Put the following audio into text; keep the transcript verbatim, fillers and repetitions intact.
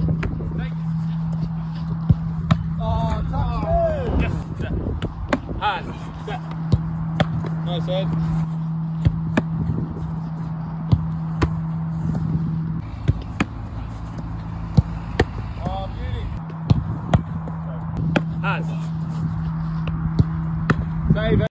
Oh, touch. Yes. Set. Hands. Set. Nice head. Oh, beauty. Hands. Save it.